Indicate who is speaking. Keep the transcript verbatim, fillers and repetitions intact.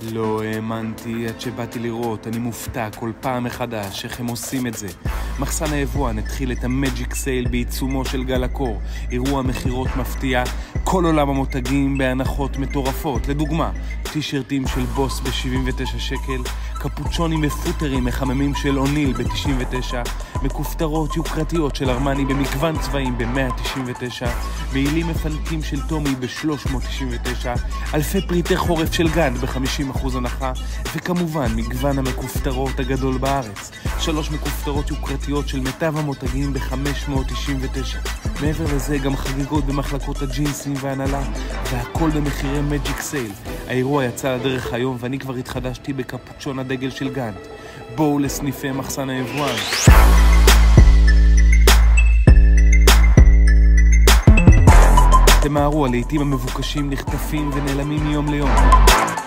Speaker 1: לא האמנתי עד שבאתי לראות, אני מופתע כל פעם מחדש איך הם עושים את זה. מחסן היבואן התחיל את המג'יק סייל בעיצומו של גל הקור, אירוע מחירות מפתיע, כל עולם המותגים בהנחות מטורפות. לדוגמה, טישרטים של בוס ב-שבעים ותשעה שקל, קפוצ'ונים מפוטרים מחממים של אוניל ב-תשעים ותשע, מכופתרות יוקרתיות של ארמני במגוון צבעים ב-מאה תשעים ותשע, מעילים מפנקים של טומי ב-שלוש מאות תשעים ותשע, אלפי פריטי חורף של גנד ב-חמישים אחוז הנחה, וכמובן מגוון המכופתרות הגדול בארץ, שלוש מכופתרות יוקרתיות של מיטב המותגים ב-חמש מאות תשעים ותשע. מעבר לזה גם חגיגות במחלקות הג'ינסים והנהלה, והכל במחירי מג'יק סייל. האירוע יצא לדרך היום ואני כבר התחדשתי בקפוצ'ון הדגל של גנד. בואו לסניפי מחסן היבואן. תמהרו, הלעיתים המבוקשים נחטפים ונעלמים מיום ליום.